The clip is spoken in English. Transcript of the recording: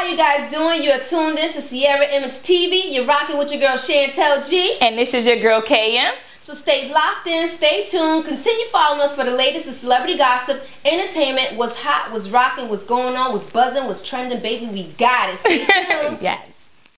you guys doing? You're tuned in to Sierra Image TV. You're rocking with your girl Shantel G. And this is your girl KM. So stay locked in, stay tuned, continue following us for the latest in celebrity gossip, entertainment, what's hot, what's rocking, what's going on, what's buzzing, what's trending, baby. We got it. Stay tuned. Yes.